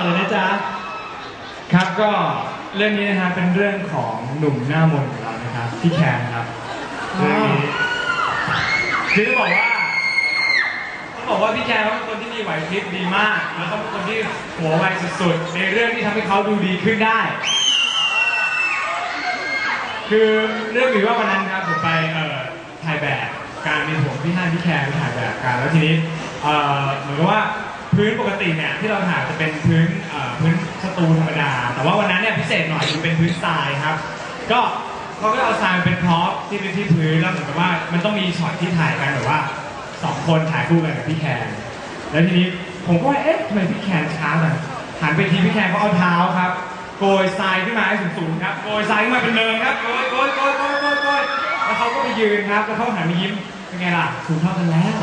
เลยนะจ๊ะครับก็เรื่องนี้นะครับเป็นเรื่องของหนุ่มหน้ามนต์ของเรานะครับพี่แคนครับเรื่องนี้คือต้องบอกว่าพี่แคนเขาเป็นคนที่มีไหวพริบดีมากแล้วเขาเป็นคนที่หัวไวสุดๆในเรื่องที่ทำให้เขาดูดีขึ้นได้คือเรื่องนี้ว่าวันนั้นครับผมไปถ่ายแบบการมีผมพี่ฮั่นพี่แคนไปถ่ายแบบกันแล้วทีนี้เหมือนกับว่าพื้นปกติเนี่ยที่เราถ่ายจะเป็นพื้นสตูธรรมดาแต่ว่าวันนั้นเนี่ยพิเศษหน่อยคือเป็นพื้นทรายครับก็เขาก็เอาทรายเป็นพร็อพที่เป็นที่พื้นแล้วเหมือนกับว่ามันต้องมีช็อตที่ถ่ายกันแบบว่า2 คนถ่ายคู่กันกับพี่แคนแล้วทีนี้ผมก็ว่าเอ๊ะทำไมพี่แคนช้าจังหันไปทีพี่แคนเขาเอาเท้าครับโกยทรายขึ้นมาให้สูงๆครับโกยทรายขึ้นมาเป็นเนินครับโกยแล้วเขาก็ไปยืนครับแล้วเขาหันมายิ้มเป็นไงล่ะสูงเท่ากันแล้ว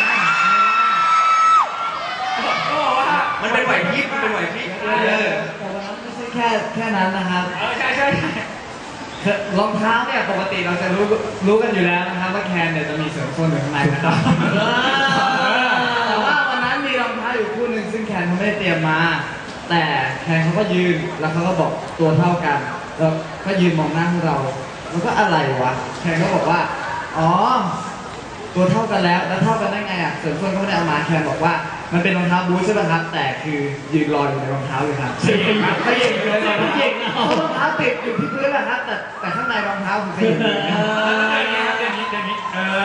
มันเป็นไหวพริบแต่วันนั้นไม่ใช่แค่นั้นนะครับใช่รองเท้าเนี่ยปกติเราจะรู้กันอยู่แล้วนะครับว่าแคนเนี่ยจะมีเสริมส้นอยู่ข้างในนะครับแต่ว่าวันนั้นมีรองเท้าอยู่คู่หนึ่งซึ่งแคนเขาไม่ได้เตรียมมาแต่แคนเขาก็ยืนแล้วเขาก็บอกตัวเท่ากันแล้วก็ยืนมองหน้าพวกเราแล้วก็อะไรวะแคนก็บอกว่าอ๋อตัวเท่ากันแล้วเท่ากันได้ไงอ่ะเสริมส้นเขาไม่ได้เอามาแคนบอกว่ามันเป็นรองเท้าบูทใช่ไหมครับแต่คือยืนรออยู่ในรองเท้าอยู่ครับไม่เก่งเลยนะไม่เก่งนะรองเท้าติดอยู่ที่พื้นแหละครับแต่ข้างในรองเท้าคือเดี๋ยวนี้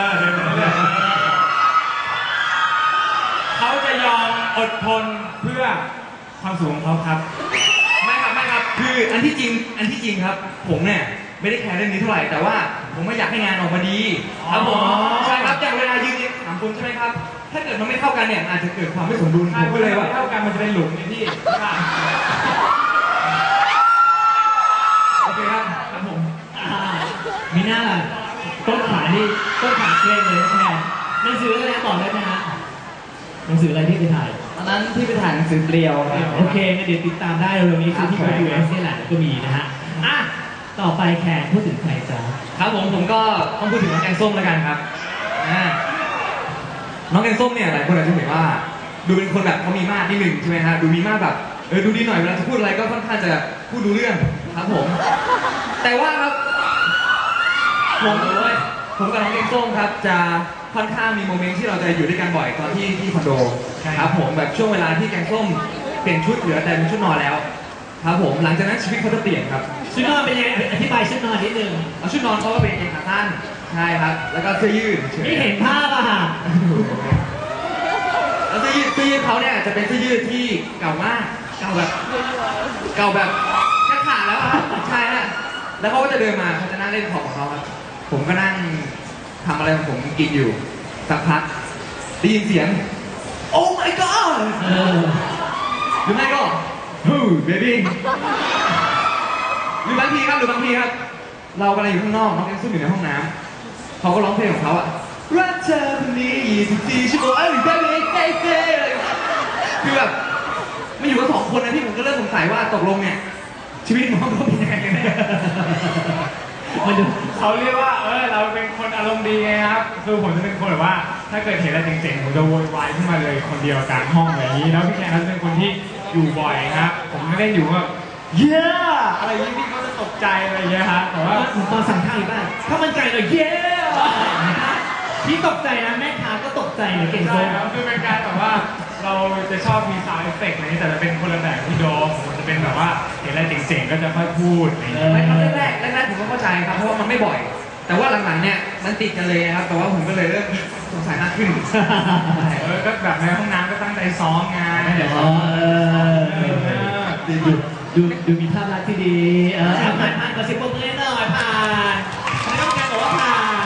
เขาจะยอมอดทนเพื่อความสูงของเขาครับไม่ครับคืออันที่จริงครับผมเนี่ยไม่ได้แคร์เรื่องนี้เท่าไหร่แต่ว่าผมไม่อยากให้งานออกมาดีครับผมใช่ครับอย่างเวลายืน3 คนใช่ไหมครับถ้าเกิดมันไม่เท่ากันเนี่ยอาจจะเกิดความไม่สมดุลผมก็เลยว่าเท่ากันมันจะเป็นหลุมนี่พี่โอเคครับผมมีหน้าต้นขาเคร่งเลยนะแม่หนังสืออะไรต่อได้ไหมฮะหนังสืออะไรที่ไปถ่ายตอนนั้นที่ไปถ่ายหนังสือเปรียวโอเคงั้นเดี๋ยวติดตามได้เร็วนี้คือที่ยูเอสนี่แหละก็มีนะฮะต่อไปแขกพูดถึงใครจ๊ะครับผมก็ต้องพูดถึงน้องแกงส้มแล้วกันครับน้องแกงส้มเนี่ยหลายคนอาจจะเห็นว่าดูเป็นคนแบบเขามีมาตรนิดนึงใช่ไหมฮะดูมีมาตรแบบดูดีหน่อยเวลาจะพูดอะไรก็ค่อนข้างจะพูดรู้เรื่องครับผมแต่ว่าครับผมกับน้องแกงส้มครับจะค่อนข้างมีโมเมนต์ที่เราจะอยู่ด้วยกันบ่อยตอนที่คอนโดครับผมแบบช่วงเวลาที่แกงส้มเปลี่ยนชุดเหลือแต่เป็นชุดนอนแล้วครับผมหลังจากนั้นชีวิตเขาจะเปลี่ยนครับชุดนอนเป็นยังไงอธิบายชุดนอนนิดนึงชุดนอนเขาก็เป็นกางเกงขาสั้นใช่ครับแล้วก็เสื้อยืดนี่เห็นภาพอ่ะแล้วเสื้อยืดเขาเนี่ยจะเป็นเสื้อยืดที่เก่ามากเก่าแบบแค่ขาดแล้วครับใช่ฮะแล้วเขาก็จะเดินมาเขาจะนั่งเล่นของเขาครับผมก็นั่งทำอะไรของผมกินอยู่สักพักได้ยินเสียง Oh my God หรือไม่ก็เบบี้หรือบางทีครับเรากำลังอยู่ข้างนอกน้องแกงส้มอยู่ในห้องน้ำเขาก็ร้องเพลงของเขาอะรักเธอคนนี้24 ชั่วโมงได้เลยคือแบบไม่อยู่กัน2 คนนะที่ผมก็เริ่มสงสัยว่าตกลงเนี่ยชีวิตน้องเขาเป็นยังไงกันแน่เขาเรียกว่าเราเป็นคนอารมณ์ดีไงครับคือผมจะเป็นคนแบบว่าถ้าเกิดเห็นอะไรเจ๋งๆผมจะโวยวายขึ้นมาเลยคนเดียวกลางห้องแบบนี้แล้วพี่แกเขาจะเป็นคนที่อยู่บ่อยครับผมไม่ได้อยู่แบบเย้อะไรอย่างนี้พี่เขาจะตกใจอะไรอย่างเงี้ยครับแต่ว่าตอนสั่งข้าวอยู่บ้านถ้ามันไก่เลยเย้พี่ตกใจนะแม่ค้าก็ตกใจเลยเก่งเลยคือเป็นการแบบว่าเราจะชอบมีซาวด์เอฟเฟกต์อะไรแต่จะเป็นคนละแบบที่โดมผมจะเป็นแบบว่าเห็นอะไรเจ๋งๆก็จะค่อยพูดไม่ครับแรกผมก็เข้าใจครับเพราะว่ามันไม่บ่อยแต่ว่าหลังๆเนี่ยมันติดกันเลยครับแต่ว่าผมก็เลยเริ่มสงสัยมากขึ้นก็แบบในห้องน้ำก็ตั้งใจซ้อมงานดูมีภาพลักษณ์ที่ดีผ่านขอสิบปรบมือหน่อยผ่านไม่ต้องการบอกว่าผ่าน